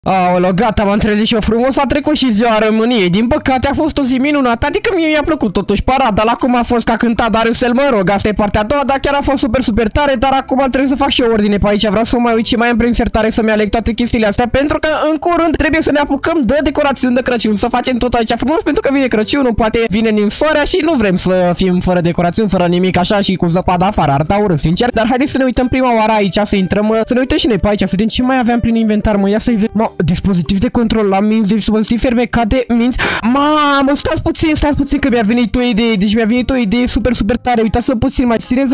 Aoleu, gata, m-am trezit și eu frumos, a trecut și ziua României. Din păcate a fost o zi minunată, adică mie mi-a plăcut totuși parada, la cum a fost că a cântat Dariusel, mă rog, asta e partea a doua, dar chiar a fost super tare, dar acum trebuie să fac și eu ordine pe aici, vreau să mai uit și mai am prin sertare să-mi aleg toate chestiile astea, pentru că în curând trebuie să ne apucăm de decorațiuni de Crăciun, să facem tot aici frumos, pentru că vine Crăciunul, poate vine ninsoarea și nu vrem să fim fără decorațiuni, fără nimic așa și cu zăpada afară, arăta urât, sincer, dar haideți să ne uităm prima oară aici, să intrăm, să ne uităm și noi pe aici, să vedem ce mai aveam prin inventar, mă, ia să-i vedem, mă, dispozitiv de control la minți, dispozitiv fermecat de minți. Mamă, stați puțin că mi-a venit o idee. Deci mi-a venit o idee super tare. Uitați-vă puțin, mai țineți-vă.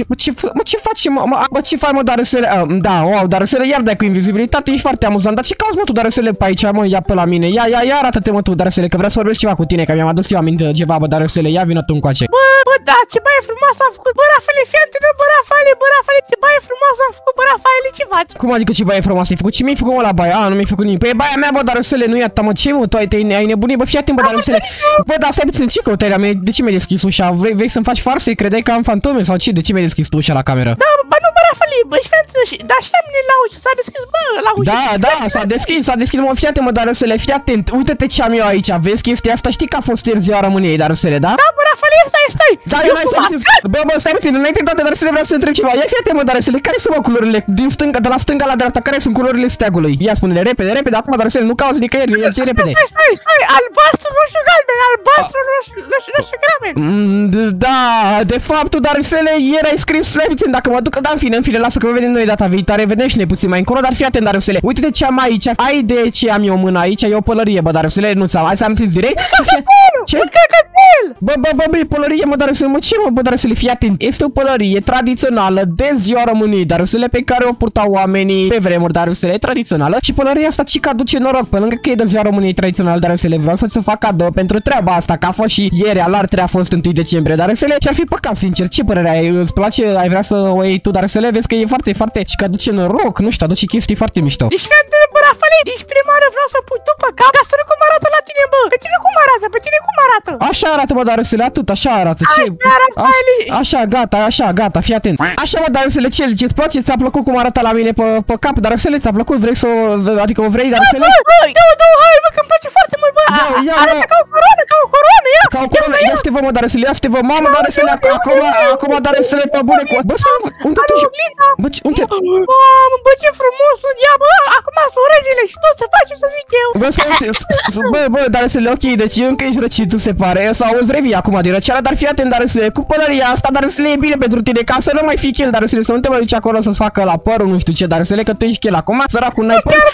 Ce faci, mă, ce faci, mă, Dariusele? Da, wow, Dariusele, iar dai cu invizibilitate, ești foarte amuzant. Dar ce cauți, mă, tu, Dariusele, pe aici, mă, ia pe la mine. Ia, arată-te, mă, tu, Dariusele, că vreau să vorbesc ceva cu tine, că mi-am adus eu aminte ceva, bă, Dariusele, ia vină tu încoace. Bă, da, ce baie frumoasă am făcut, bă, Rafaele, fii atent, bă, Rafaele, ce baie frumoasă am făcut, bă, Rafaele, ce faci? Cum adică ce baie frumoasă ai făcut? Ce mi-ai făcut, mă, la baia? Nu mi-ai făcut nimic. Păi baia mea, bă, Dariusele, nu e atâta, mă, ce, mă, tu ai nebunit, bă, fii atent, bă, Dariusele. Bă, dar stai puțin, ce căutări am? De ce mi-ai deschis ușa? Vrei să-mi faci farse? Credeai că am fantome sau ce? De ce mi-ai deschis tu ușa la cameră? Da, bă, nu, bă, Rafaele, bă, fii atent, dar știa mine la ușă, s-a deschis, bă, la ușă. Da, s-a deschis, mă, fii atent, mă, Dariusele, fii atent. Uite-te ce am eu aici, vezi chestia asta, știi că a fost ieri ziua României, Dariusele, da? Da, bă, Rafaele, stai. Da, eu n-ai bă, stai puțin, înainte de toate, Dariusele, vreau să întreb ceva. Ia fii atent, mă, Dariusele, care sunt, mă, culorile din stânga, de la stânga la dreapta, care sunt culorile steagului? Ia spune-le, repede, acum, Dariusele, nu cauți nicăieri, ia repede. Stai, albastru, roșu, galben, albastru, roșu, galben. Da, de fapt, Dariusele, ieri ai scris, stai puțin, dacă mă duc, da, în fine, lasă că vedem noi data viitoare, vedem și ne puțin mai încolo, dar fii atent, Dariusele, uite-te ce am aici, ai de ce am eu în mână aici, e o pălărie, bă, Dariusele, nu ți-am, hai să am direct. Ce? Căcățel! Bă, pălărie, mă, Dariusele, mă, ce, mă, bă, Dariusele, fii atent, este o pălărie tradițională de ziua României, Dariusele, pe care o purtau oamenii pe vremuri, Dariusele, tradițională, și pălăria asta cică aduce noroc, pe lângă că e de ziua României tradițională, Dariusele, vreau să-ți fac cadou pentru treaba asta, că a fost și ieri, alartre a fost 1 decembrie, Dariusele, și ar fi păcat, sincer, ce părere ai, îți place, ai vrea să o iei tu, Dariusele, vezi că e foarte, și că aduce noroc, nu știu, aduce chestii foarte mișto. Deci, fii atent, bă, Rafaele, deci prima oară vreau să pui tu pe cap, ca să nu cum arată la tine, bă, pe tine cum arată? Așa arată, bă, Dariusele, atât, așa arată, ce? Așa, gata, fii atent. Așa, mă, Dariusele, ce îți place, ți-a plăcut cum arată la mine pe cap, Dariusele, ți-a plăcut, vrei să o, adică o vrei, Dariusele? Bă, hai, bă, că îmi place foarte mult, bă, arată ca o coroană, ia. Ca o coroană, ia să te vă, mă, Dariusele, ia să te vă, mamă, Dariusele, acum, Dariusele, pe bune, cu... Bă, unde te joci? Bă, unde? Mamă, bă, ce frumos sunt, ia, bă, acum sunt regele și tot să faci, să zic eu. Bă, Dariusele, ok, deci încă ești răcit, tu se pare, sau îți revii acum din răceală, dar fii atent, Dariusele, cu pălăria asta, Dariusele, e bine pentru tine, ca să nu mai fii chel, Dariusele, să nu te mai duci acolo să-ți facă la părul, nu știu ce, Dariusele, că tu ești chel acum, săracul, n-ai păr,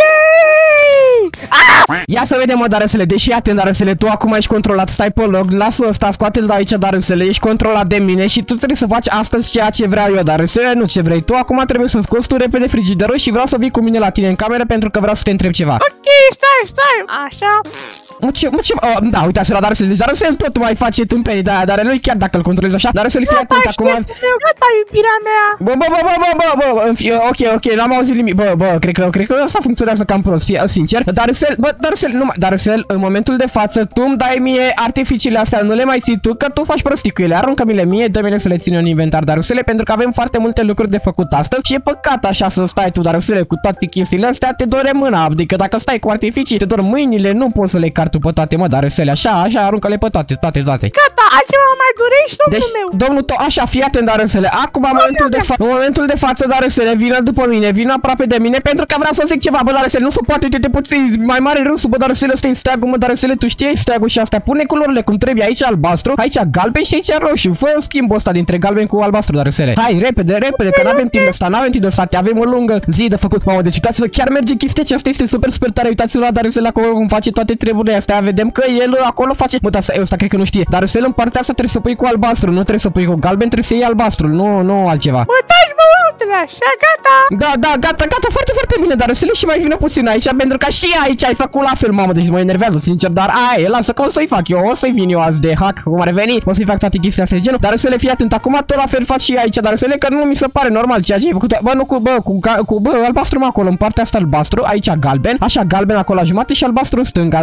ia să vedem, mă, Dariusele, deși atent, Dariusele, tu acum ești controlat, stai pe loc, lasă ăsta, scoate-l de aici, Dariusele, ești controlat de mine și tu trebuie să faci astăzi ceea ce vreau eu, Dariusele, nu ce vrei tu, acum trebuie să scoți tu repede frigiderul și vreau să vii cu mine la tine în cameră pentru că vreau să te întreb ceva. Ok, stai, așa. Da, uitați la Dariusele, deci Dariusele tot mai face tâmpenii de aia, dar nu chiar dacă îl controlezi așa, Dariusele, fii atent acum. Gata, iubirea mea. Bă, ok, n-am auzit nimic, bă, cred că asta funcționează cam prost, sincer, Dariusele, în momentul de față, tu îmi dai mie artificiile astea, nu le mai ții tu, că tu faci prostii cu ele, aruncă-mi-le mie, dă-mi-le să le țin în inventar, Dariusele, pentru că avem foarte multe lucruri de făcut astăzi și e păcat așa să stai tu, Dariusele, cu toate chestiile astea, te doare mâna, adică dacă stai cu artificii, te dor mâinile, nu poți să le cari tu pe toate, mă, Dariusele, așa, aruncă-le pe toate. Gata, altceva mai dorești, domnul meu. Domnul tău, așa, fii atent, Dariusele, acum, în momentul de față, Dariusele, vină după mine, vină aproape de mine, pentru că vreau să zic ceva, bă, Dariusele, nu se poate, te puțin mai mare râsul, bă, Dariusele, ăsta e steagul, mă, Dariusele, tu știi steagul și astea, pune culorile cum trebuie, aici albastru, aici galben și aici roșu, fă schimbul ăsta dintre galben cu albastru, Dariusele. Hai, repede, că n-avem timp de ăsta, avem o lungă zi de făcut, mamă, deci uitați-vă, chiar merge chestia aceasta, este super tare, uitați-vă la Dariusele acolo cum face toate treburile astea, vedem că el acolo face, mă, dar ăsta cred că nu știe, Dariusele în partea asta trebuie să pui cu albastru, nu trebuie să pui cu galben, trebuie să iei albastru, nu altceva. Mă, taci, mă, uite-le așa, gata. Da, gata, foarte bine, Dariusele, și mai vină puțin aici, pentru că și aici ai făcut la fel, mamă, deci mă enervează, sincer, dar aia, lasă că o să-i fac eu, o să-i vin eu azi de hack, cum ar veni, o să-i fac toate chestiile astea de genul, Dariusele, fii atent, acum tot la fel faci și aici, Dariusele, că nu mi se pare normal ceea ce ai făcut, bă, nu cu albastru acolo, în partea asta albastru, aici galben, așa galben acolo la jumate și albastru în stânga, Dariusele,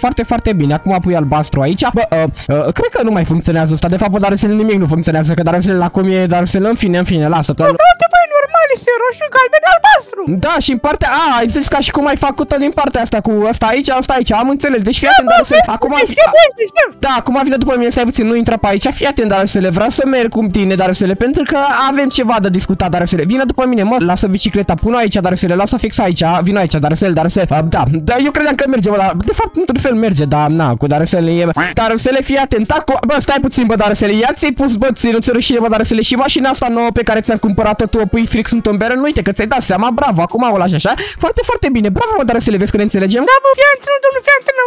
foarte, foarte bine. Acum pui albastru aici. Bă, cred că nu mai funcționează asta. De fapt, Darusele nimic nu funcționează, că Darusele la cum e Darusele, în fine, lasă că... Frate, băi, normal, este roșu, galben, albastru. Da, și în partea... ai zis ca și cum ai făcut-o din partea asta cu asta aici, am înțeles. Deci fii atent, Darusele. Acum... Da, acum vine după mine, stai puțin, nu intra pe aici. Fii atent, Darusele, vreau să merg cu tine, Darusele, pentru că avem ceva de discutat, Darusele. Vine după mine, mă, lasă bicicleta, pun aici, Darusele, lasă fix aici, vin aici, Darusele. Da, eu credeam că merge, bă, dar de fapt într-un fel merge, dar na, cu Darusele e... Darusele, fii atent, bă, stai puțin, bă, Darusele, ia ți-ai pus, bă, ți-ai rușine, bă, Darusele, și mașina asta nouă pe care ți-am cumpărat-o, tu o pui fix în tomberă, nu uite că ți-ai dat seama, bravo, acum o lași așa, foarte, foarte bine, bravo, mă, Darusele, vezi că ne înțelegem? Da, bă, fii atent, domnul, fii atent,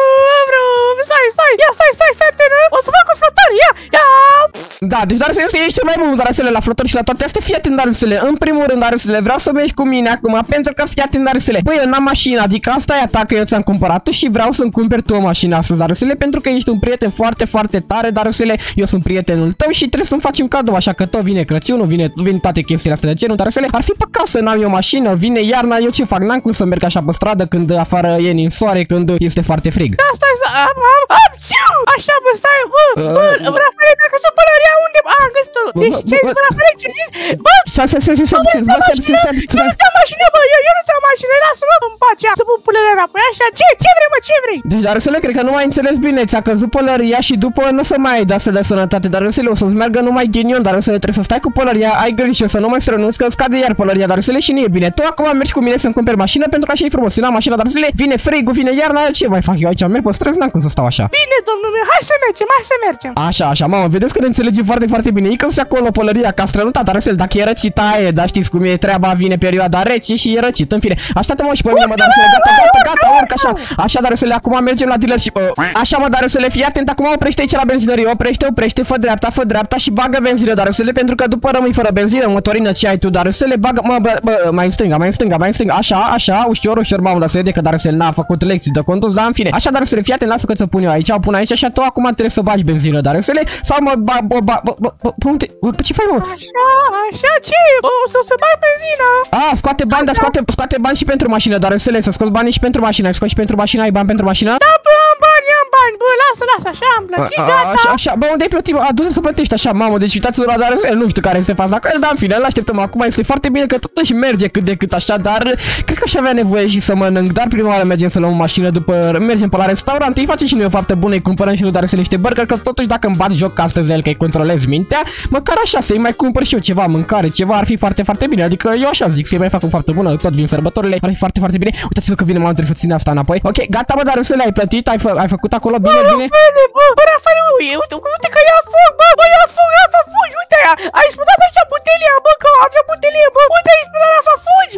stai, fii atent, o să fac o flotare, ia! Da, deci Darusele, ești cel mai bun, Darusele, la flotări și la toate astea, fii atent, Darusele, în primul rând, Darusele, vreau să mergi cu mine acum, pentru că fii atent, Darusele, băi, eu n-am mașină, adică asta e a ta, că eu ți-am cumpărat-o și vreau să-mi cumperi tu o mașină astăzi, Darusele, pentru că ești un prieten foarte, foarte tare, Darusele, eu sunt prietenul tău și trebuie să-mi faci un cadou, așa că tot vine Crăciunul, vin toate chestiile astea de genul, Darusele, ar fi păcat să n-am eu mașină, vine iarna, eu ce fac, n-am cum să merg așa pe stradă când afară e în soare, când este foarte frig. Da, stai, așa, bă, stai, bă, Rafael, mi-a căzut pălăria unde, am găsit-o, deci ce ai zis, bă, Rafael, ce zici, bă, eu nu te-am mașină, bă, eu nu te-am mașină, lasă-mă în pace, să pun pălăria înapoi, așa, ce vrei, mă, ce vrei? Deci, Darusele, cred că nu mai înțeles bine, ți-a căzut pălăria și după nu o să mai ai de asta de sănătate, Darusele, o să-ți meargă numai ghinion, Darusele, trebuie să stai cu pălăria, ai grijă să nu mai strănuți, că scade iar pălăria, Darusele, și nu e bine. Tu acum mergi cu mine să-mi cumperi mașină, pentru că așa e frumos, n-am mașina, Darusele, vine frigul, vine iarna, ce mai fac eu aici, merg pe străzi, n-am cum să stau așa. Bine, domnul meu, hai să mergem. Așa, mamă, vedeți că ne înțelegem foarte, foarte bine. E că se acolo pălăria ca strănutat, Darusele, dacă e răcită aie, dar știți cum e treaba, vine perioada rece și e răcit, în fine. Așteaptă-mă și pe mine, mă, Darusele, gata, urc așa, Darusele, acum mergem la dealership. Așa, mă, Darusele, fii atent, acum oprește aici la benzinărie, oprește, fă dreapta și bagă benzină, Darusele, pentru că după rămâi fără benzină, motorină ce ai tu, Darusele, bagă, mă, mai în stânga, așa, ușor, mamă, Darusele, de că Darusele n-a făcut lecții de condus, dar în fine. Așa, Darusele, fii atent, lasă că ți-o pun eu aici, o pun aici, așa, tu acum trebuie să bagi benzină, Darusele, sau mă, ce faci, mă? Așa, ce? O să bag benzină. Scoate bani, dar scoate bani și pentru mașină, Darusele, să scoți banii și pentru mașină, ai scos și pentru mașină, ai bani pentru mașină? Da, bă, am bani, bă, lasă, așa, am plătit, gata. Așa, bă, unde ai plătit? Du-te să plătești, așa, mamă, deci uitați-vă la Darusele, nu știu care este faza, dar în fine, îl așteptăm acum, este foarte bine că totuși merge cât de cât așa, dar cred că aș avea nevoie și să mănânc, dar prima oară mergem să luăm o mașină, după mergem pe la restaurant, îi face și noi o faptă bună, îi cumpărăm și lui Darusele niște burger, că totuși dacă îmi bat joc astăzi el că îi controlez mintea, măcar așa să-i mai cumpăr și eu ceva, mâncare, ceva, ar fi foarte, foarte bine, adică eu așa zic, să-i mai fac o faptă bună, tot vin sărbătorile, ar fi foarte, foarte bine. Uitați-vă că vine mama, trebuie să ține asta înapoi. Ok, gata, bă, Darusele, ai plătit, ai făcut acolo bine, bine? Bă, Rafael, uite că ia foc, bă, Rafa, fugi, uite aia, ai explodat aici butelia, bă, că avea butelie, bă, uite, ai explodat, Rafa, fugi,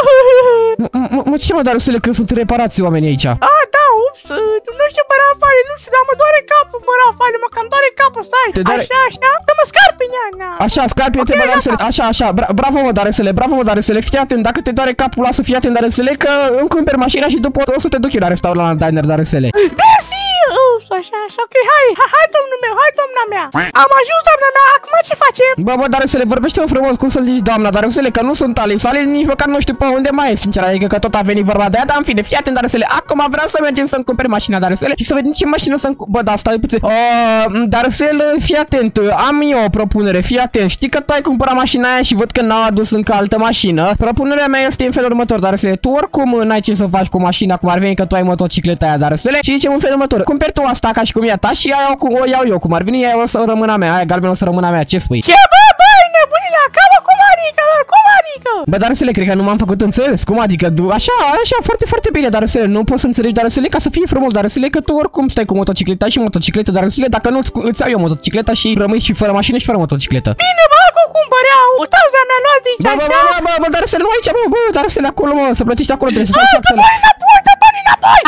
Mă, ce mă, Darusele, că sunt în reparații oamenii aici? Da, ups, nu știu, bă, Rafael, nu știu, dar mă doare capul, bă, Rafael, mă cam doare capul, stai, așa, să mă scarpe, nea. Așa, scarpe-te, bă, Darusele, așa, bravo, mă, Darusele, fii atent, dacă te doare capul, lasă, fii atent, Darusele, că îmi cumperi mașina și după o să te duc eu la restaurant, la diner, Darusele. Mersi, așa, ok, hai, domnul meu, hai, doamna mea. Am ajuns, doamna mea, acum ce facem? Bă, Darusele, vorbește-mă frumos, cum să-l zici, doamna, Darusele, că nu sunt ale sale, nici măcar nu știu pe unde mai e, sincer, adică că tot a venit vorba de ea, dar în fine, fii atent, Darusele, acum vreau să mergem să-mi cumperi mașina, Darusele, și să vedem ce mașină să-mi... Bă, da, stai puțin. Darusele, fii atent, am eu o propunere, fii atent, știi că tu ai cumpărat mașina aia și văd că n-au adus încă altă mașină. Propunerea mea este în felul următor, Darusele, tu oricum n-ai ce să faci cu mașina, cum ar veni că tu ai motocicleta aia, Darusele, și zicem în felul următor, cumperi tu asta ca și cum e a ta și aia o iau eu, cum ar veni, aia o să rămână a mea, aia galbenă o să rămână a mea, ce spui? Ce, bă, nebunii la cap, cum adică? Bă, Darusele, cred că nu m-am făcut înțeles, cum adică, așa, foarte, foarte bine, Darusele, nu poți să înțelegi, Darusele, ca să fie frumos, Darusele, că tu oricum stai cu motocicleta și motocicletă, Darusele, dacă nu îți iau eu motocicleta și rămâi și fără mașină și fără motocicletă. Bine, bă, că cumpărea, uitați de-a mea, luați de aici, așa. Bă, Darusele, nu aici, bă, Darusele, acolo, mă, să plătești acolo, trebuie să faci acolo. Dă banii înapoi!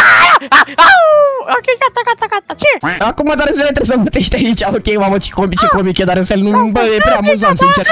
Ok, gata, ce? Acum, Darusele, trebuie să plătești aici, ok, mamă, ce comic e, Darusele, nu, bă, e prea amuzant, sincer.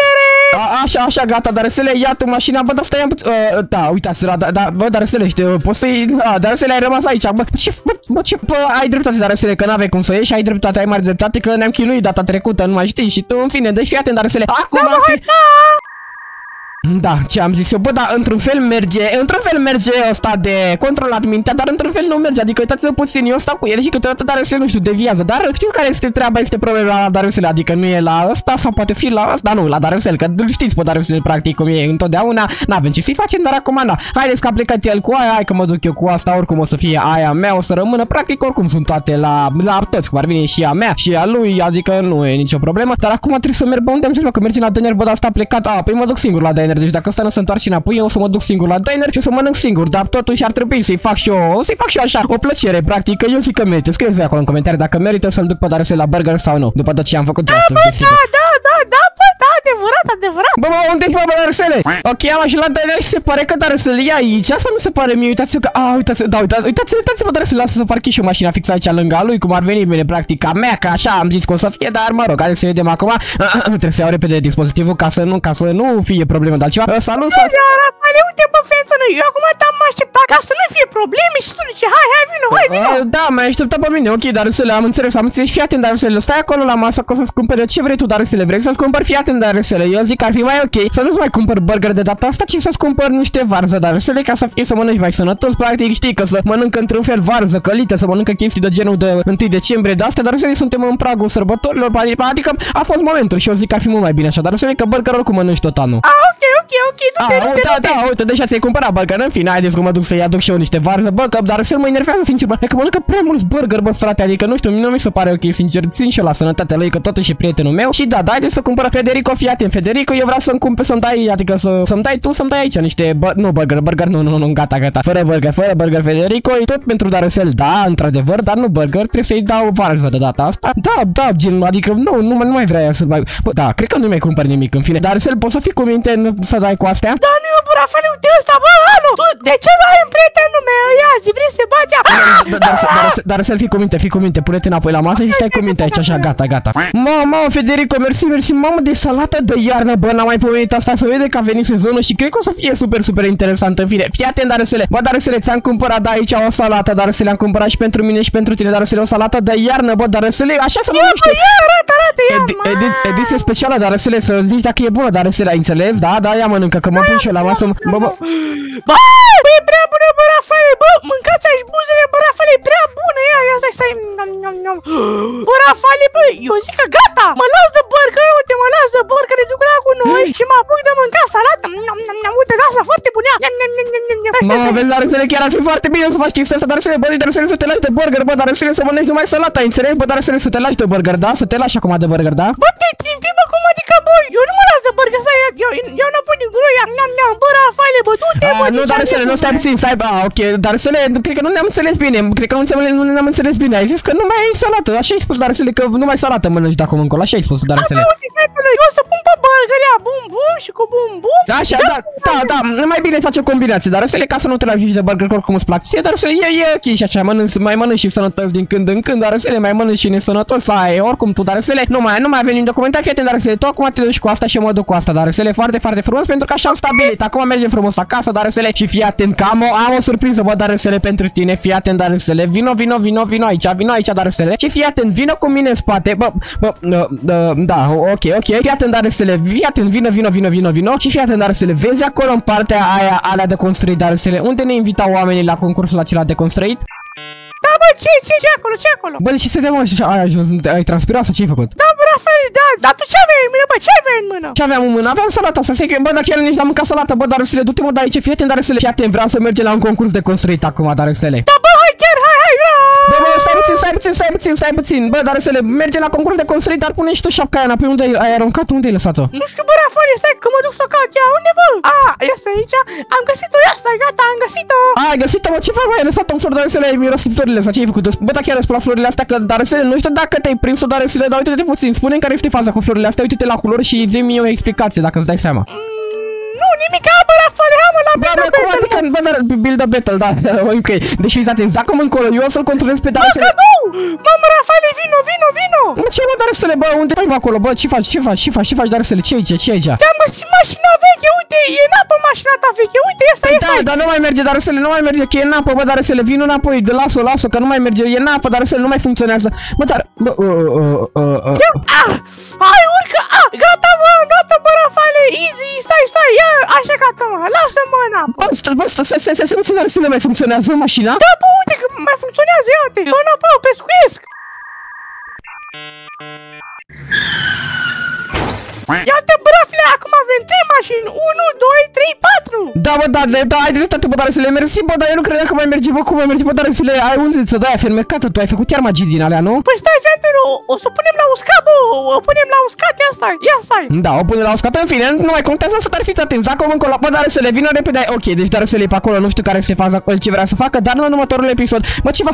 Așa, gata, Darusele, ia tu mașina, bă, dar stai, da, uitați, bă, Darusele, poți să-i, Darusele, ai rămas aici, bă, ai dreptate, Darusele, că n-avei cum să ieși, ai dreptate, ai mare dreptate, că ne-am chinuit data trecută, nu mai știi, și tu, în fine, deci fii atent, Darusele, acum, Da, ce am zis eu, bă, dar într-un fel merge ăsta de controlat mintea, dar într-un fel nu merge, adică uitați-vă puțin, eu stau cu el și câteodată Dariusele, nu știu, deviază, dar știți care este treaba, este problema la Dariusele, adică nu e la ăsta sau poate fi la ăsta, nu, la Dariusele, că știți pe Dariusele practic cum e întotdeauna, n-avem ce să-i facem, dar acum na, haideți că a plecat el cu aia, hai că mă duc eu cu asta, oricum o să fie aia mea, o să rămână, practic oricum sunt toate la toți, cum ar veni și a mea și a lui, adică nu e nicio problemă, dar acum trebuie să merg, bă, unde am zis, că mergem la diner, bă, dar asta a plecat, păi mă duc singur la diner, deci dacă ăsta nu se întoarce înapoi, eu o să mă duc singur la diner și o să mănânc singur, dar totuși ar trebui să-i fac și eu, așa, o plăcere, practic, că eu zic că merită. Scrieți voi acolo în comentarii dacă merită să-l duc pe Dariusele la burger sau nu, după tot ce am făcut astăzi, desigur. Da, adevărat. Bă, unde e, bă, Dariusele? Ok, am ajuns la diner și se pare că Dariusele e aici, asta nu se pare mie, uitați-vă că, uitați-vă Dariusele, lasă să parchezi și o mașină fix aici lângă a lui, cum ar veni bine, practic, ca mea, că așa am zis că o să fie, dar mă rog, hai să vedem acum, trebuie să iau repede dispozitivul ca să nu fie problemă de altceva. Salut! Uite, bă, fență, eu acum te-am așteptat ca să nu fie probleme și tu zice, hai, vino. Da, m-ai așteptat pe mine, ok, Dariusele, am înțeles, fii atent, Dariusele, stai acolo la masă că o să-ți cumperi ce vrei tu, Dariusele, vrei să-ți cumpări, fii atent, Dariusele, eu zic că ar fi mai ok să nu-ți mai cumpăr burger de data asta, ci să-ți cumpări niște varză, Dariusele, ca să mănânci mai sănătos, practic știi că să mănâncă într-un fel varză călită, să mănâncă chestii de genul de 1 decembrie, de astea, Dariusele, suntem în pragul sărbătorilor, adică a fost momentul și eu zic că ar fi mult mai bine așa, Dariusele, că burger oricum mănânci tot anul. Ok, Da, uite, deja ți-ai cumpărat burger, în fine, haideți că mă duc să-i aduc și eu niște varză, bă, că Dariusele mă enervează, sincer, bă, că mănâncă prea mulți burger, bă, frate, adică nu știu, nu mi se pare ok, sincer, țin și eu la sănătatea lui, că totuși e prietenul meu și da, haideți să cumpără Federico, fii atent, Federico, eu vreau să-mi cumpăr, să-mi dai, adică să-mi dai tu, să-mi dai aici niște, burger, nu, gata, fără burger, Federico, e tot pentru Dariusele, da, într-adevăr, dar nu burger, trebuie să-i dau varză de data asta, da, gen, adică nu mai vrea să mai, bă, da, cred că nu mai cumpăr nimic, în fine, Dariusele, poți să fii cu minte să dai cu astea? Da, nu, bă, Rafael, uite ăsta, bă, alo, tu, de ce dai în prietenul meu, ia, zi, vrei să bați? Dariusele, fii cu minte, pune-te înapoi la masă și stai cu minte aici, așa, gata. Mamă, Federico, mersi, mamă, de salată de iarnă, bă, n-am mai pomenit asta, să vede că a venit sezonul și cred că o să fie super interesant, în fine, fii atent, Dariusele, bă, Dariusele, ți-am cumpărat de aici o salată, Dariusele, am cumpărat și pentru mine și pentru tine, Dariusele, o salată de iarnă, bă, Dariusele, așa să mănânci. Ediție specială, Dariusele, să zici dacă e bună, Dariusele, ai înțeles? Da, ia mănâncă, că mă pun și eu la masă, bă, e prea bună, bă, Rafael, bă, mâncați aici buzele, bă, Rafael, e prea bună, ia, stai, bă, Rafael, bă, eu zic că gata, mă las de burger, uite, le duc la cu noi și mă apuc de mâncat salată, uite, asta foarte bună, mă, vezi, Dariusele, chiar ar fi foarte bine să faci chestia asta, Dariusele, bă, Dariusele, să te lași de burger, bă, Dariusele, să mănânci numai salata, înțelegi, bă, Dariusele, să te lași de burger, da, să te lași acum de burger, da? Bă, te țimpi, bă, cum adică, bă, eu nu mă las de burger, să eu înapoi din gură, bă, Rafael, bă, du-te, bă, nu, Dariusele, nu stai puțin, stai, ok, Dariusele, cred că nu ne-am înțeles bine, ai zis că nu mai ai salată, așa ai spus, Dariusele, că nu mai salată mănânci de acum încolo, așa ai spus, Dariusele. Eu o să pun pe burgeria bumbum și cu bumbum. Așa, da, mai bine faci o combinație, Dariusele, ca să nu te lași de burger, oricum îți plac ție, Dariusele, e ok și așa, mai mănânci și sănătos din când în când, Dariusele, mai mănânci și nesănătos, ai, oricum tu, Dariusele, nu mai avem nimic documentat, fii atent, Dariusele, tu acum te duci cu asta și eu mă duc cu asta, Dariusele, foarte frumos, pentru că așa am stabilit, acum mergem frumos acasă, Dariusele, și fii atent că am o surpriză, bă, Dariusele, pentru tine, fii atent, Dariusele, vino aici, Dariusele, și fii atent, vino cu mine în spate, da, ok, fii atent, Dariusele, vino, și fii atent, Dariusele, vezi acolo în partea alea de construit, Dariusele, unde ne invitau oamenii la concursul acela de construit? Da, bă, ce acolo? Bă, și se demă și ai transpirat sau ce-ai făcut? Da, bă, Rafael, da, dar tu ce aveai în mână, bă, ce aveai în mână? Ce aveam în mână? Aveam salata asta, bă, dacă chiar nici n-am mâncat salata, bă, Dariusele, du-te, mă, de aici, fii atent, Dariusele, fii atent, vreau să mergem la un concurs de construit acum, Dariusele. Da, bă, hai, Bă, stai puțin, bă, Dariusele, merge la concurs de construit, dar pune și tu șapca aia înapoi, unde ai aruncat, unde ai lăsat-o? Nu știu, bă, Rafael, stai că mă duc să o caut, ia, unde, bă? Asta aici, am găsit-o, asta, gata, am găsit-o. Ai găsit-o, bă, ce fac, bă, ai lăsat-o în flori, Dariusele, ai mirosit florile astea, ce ai făcut? Bă, dar chiar ai spălat florile astea, că, Dariusele, nu știu dacă te-ai prins-o, Dariusele, dar uite-te puțin, spune-mi care este faza cu florile astea, uite-te la culori și zi-mi o explicație, dacă îți dai seama. Nu, nimic, bă, Rafael, mă, la Build a Battle. Adică, bă, dar Build a Battle, da, ok. Deci fiți atenți, dacă mă încolo, eu o să-l controlez pe Dariusele. Bă, nu! Mamă, Rafael, vino! Bă, ce, bă, Dariusele, bă, unde ai acolo, bă, ce faci, Dariusele, ce aici? Ți-am găsit mașina veche, uite, e în apă mașina ta veche, uite, asta e. Da, dar nu mai merge, Dariusele, nu mai merge, că e în apă, bă, Dariusele, vin înapoi, lasă, că nu mai merge, e în apă, Dariusele, nu mai funcționează. Bă, dar, bă, hai, urcă, gata, bă, am luat-o, bă, Rafael, easy, stai, ia, așa gata, mă, lasă-mă în apă. Stai, să mai funcționează mașina? Da, bă, uite că mai funcționează, ia-te, eu înapoi, eu pescuiesc. Ia-te, brafle, acum avem 3 mașini, 1, 2, 3, 4. Da, bă, da, ai dreptate, bă, Darusele, mersi, bă, dar eu nu credeam că mai merge, bă, cum mai merge, bă, Darusele, ai unde să dai fermecată, tu ai făcut chiar magii din alea, nu? Păi stai, fetele, o să o punem la uscat, bă, o punem la uscat, ia stai. Da, o pune la uscat, în fine, nu mai contează să dar fiți atenți, dacă încolo, bă, Darusele, vină repede, ok, deci Darusele e pe acolo, nu știu care este faza, ce vrea să facă, dar nu în următorul episod, bă, ce fac,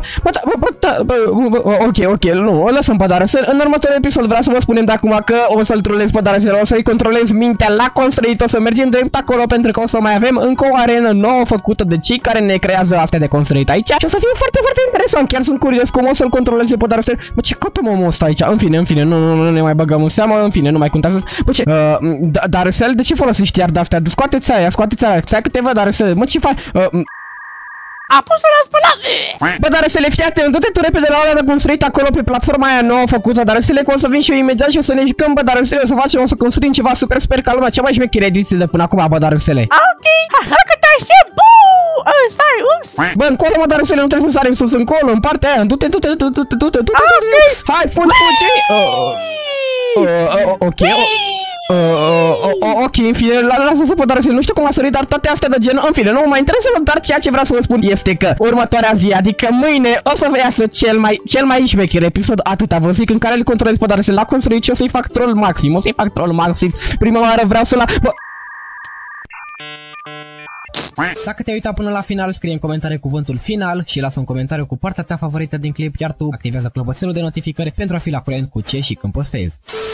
ok, nu, o lăsăm pe Darusele, în următorul episod vreau să vă spunem de acum că o să-l trolez pe Darusele, o să-i controlez mintea la construit, o să mergem drept acolo pentru că o să mai avem încă o arenă nouă făcută de cei care ne creează astea de construit aici și o să fie foarte, foarte interesant, chiar sunt curios cum o să-l controlez eu pe Darusele. Bă, ce căutăm omul ăsta aici? În fine, nu ne mai băgăm în seamă, în fine, nu mai contează. Bă, ce? Darusele, de ce folosești iar de-astea? Scoateți aia, stai că te văd, Darusele, mă, ce faci? Am pus-o la spălat. Bă, Darusele, fii atent, du-te tu repede la ăla de construit acolo pe platforma aia nouă făcută, Darusele, că o să vin și eu imediat și o să ne jucăm, bă, Darusele, o să construim ceva super ca lumea, cea mai șmechere ediție de până acum, bă, Darusele. Ok, hai că te aștept, bu! Stai, ups! Bă, încolo, mă, Darusele, nu trebuie să sarim sus, încolo, în partea aia, du-te, hai, fugi! Ok, în fine, lasă-o pe Darusele, nu știu cum a sărit, dar toate astea de genul, în fine, nu mă mai interesează, dar ceea ce vreau să vă spun este că următoarea zi, adică mâine, o să vă iasă cel mai șmecher episod, atâta vă zic, în care îl controlez pe Darusele la construit și o să-i fac troll maxim, prima oară vreau să-l... Dacă te-ai uitat până la final, scrie în comentarii cuvântul final și lasă un comentariu cu partea ta favorită din clip, iar tu activează clopoțelul de notificări pentru a fi la curent cu ce și când postez.